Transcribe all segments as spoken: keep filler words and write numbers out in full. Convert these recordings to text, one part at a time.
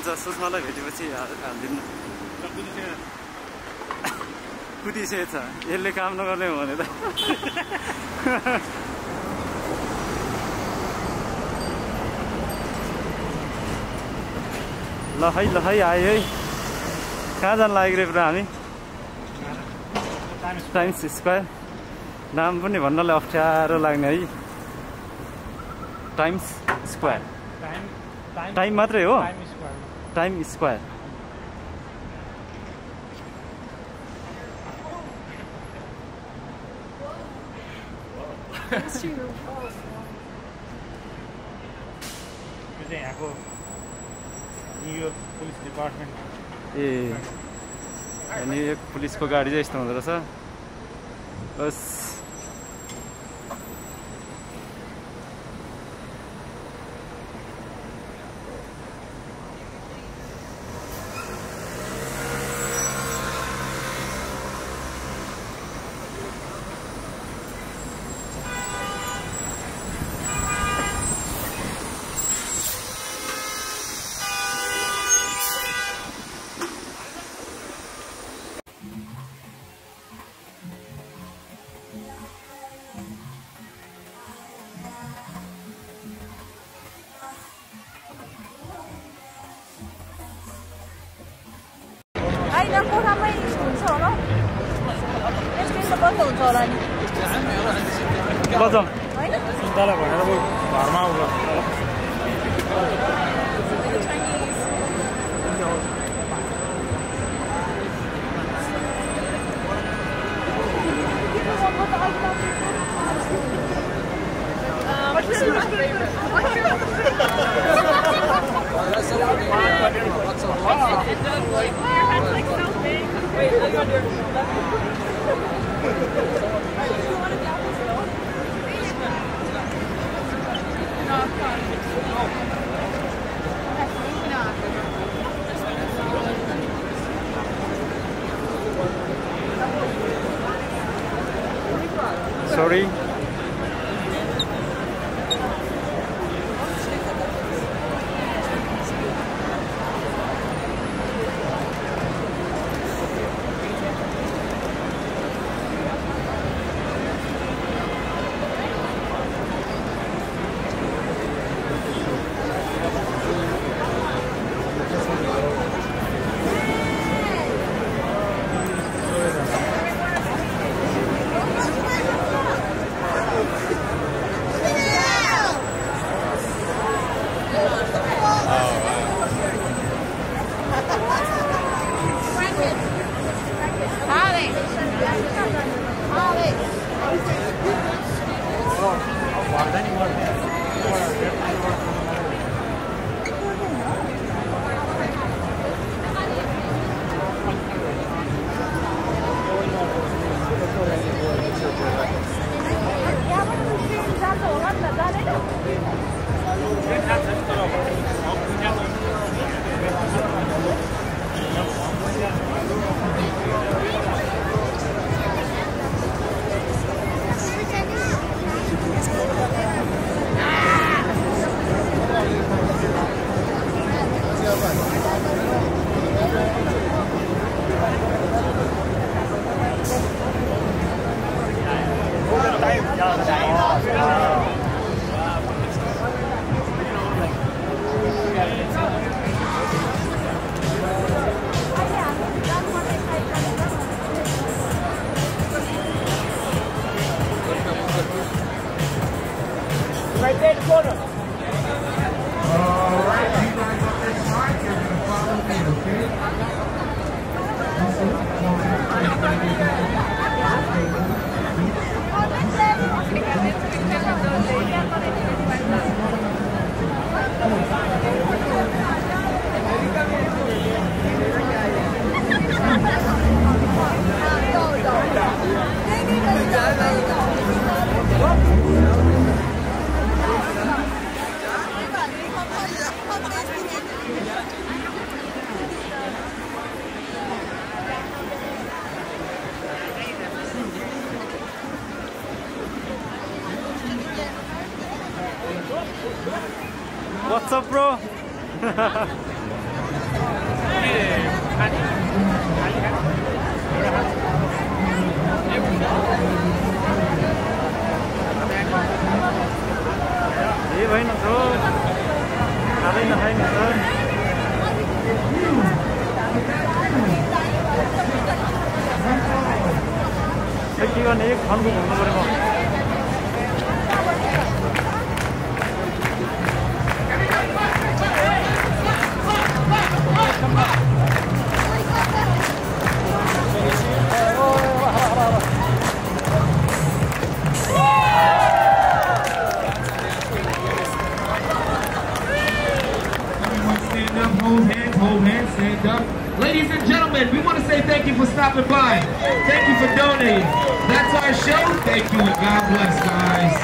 हुन्छ सुषमालाई भेटेपछि हालिदिनु कुदिसकेको छ यसले काम नगर्ने हो भने त ल है ल है आयो है कहाँ जानु लागेको रे पुरा हामी टाइम्स स्क्वायर नाम पनि भन्नलाई अप्ठ्यारो लाग्ने है टाइम्स स्क्वायर टाइम मात्रै हो टाइम स्क्वायर यहाँको न्युयोर्क पुलिस डिपार्टमेन्ट ए न्युयोर्क पुलिसको गाडी चाहिँ यस्तो हुँदो रहेछ बस कोठामै हुन्छ होला स्टेसन बन्द हुन्छ होला नि बजाउँ होइन चिन्तालाई भनेर घरमा आउनु Sorry. Right there in the corner. All right, you guys on this side, you're going to follow me, okay? What's up, bro? ए भएन त खाँदै नखाइ नि त के गर्ने एक फन्को घुम्नु पऱ्यो म Hold hands, hold hands, stand up. Ladies and gentlemen, we want to say thank you for stopping by. Thank you for donating. That's our show. Thank you and God bless, guys.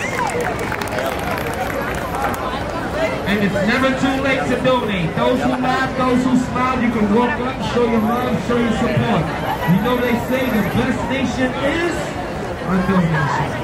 And it's never too late to donate. Those who laugh, those who smile, you can walk up, show your love, show your support. You know they say the best nation is a donation.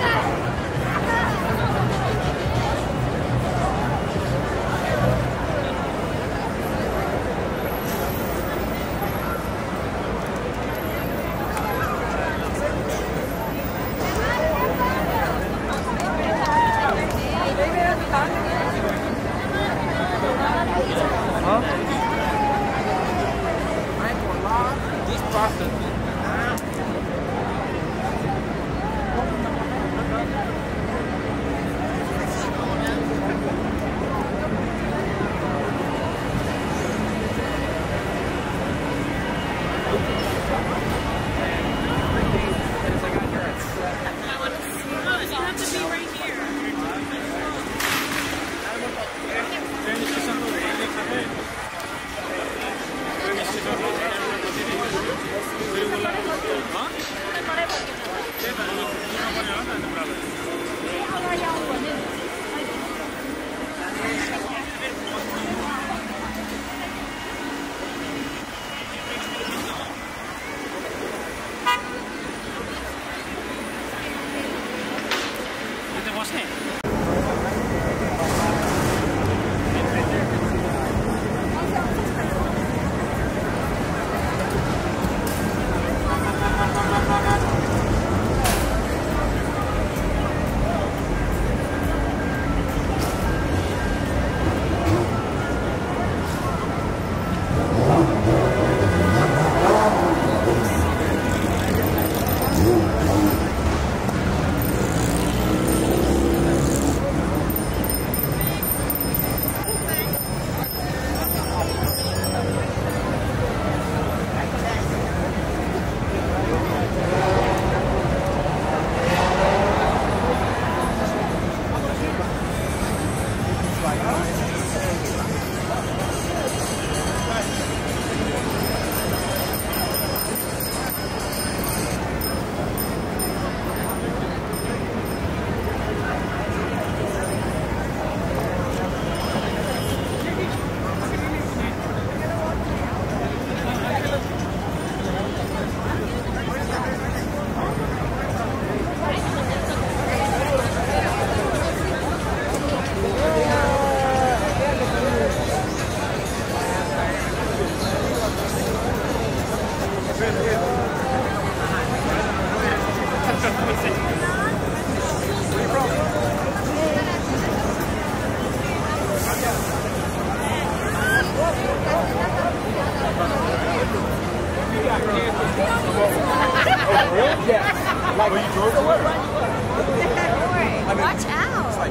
Watch out!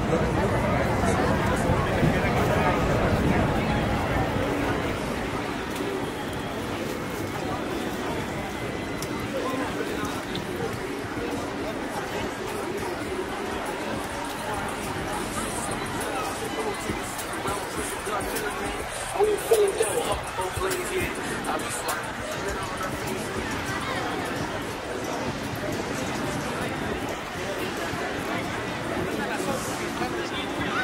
Thank you.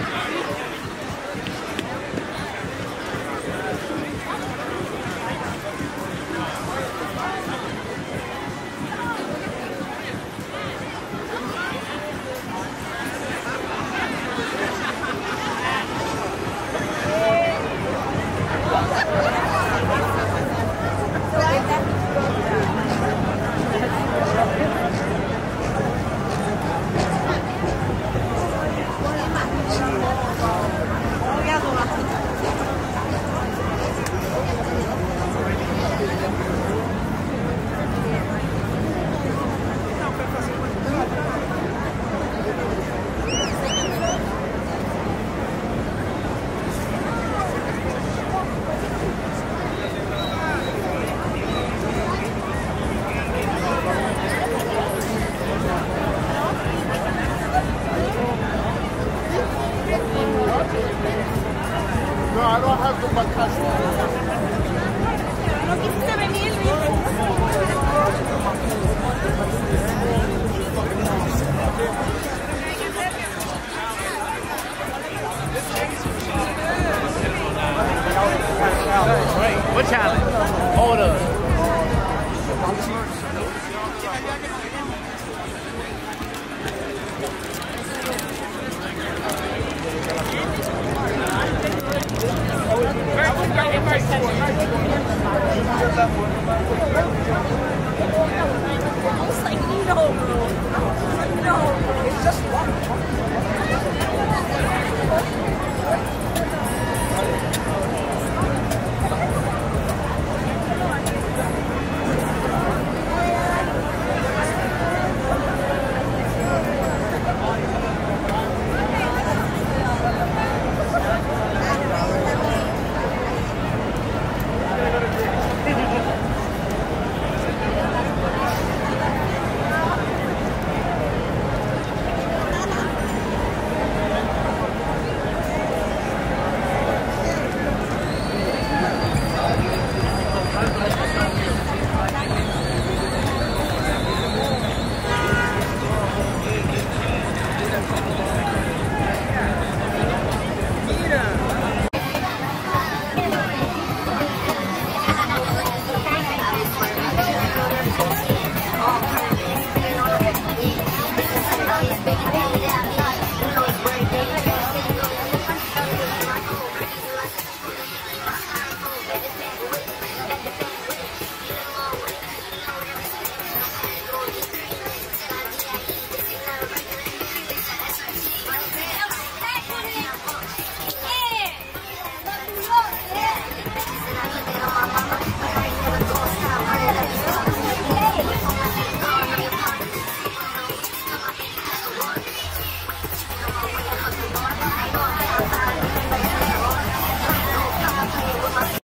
I don't have the cash. ¿No quisiste venir? What challenge?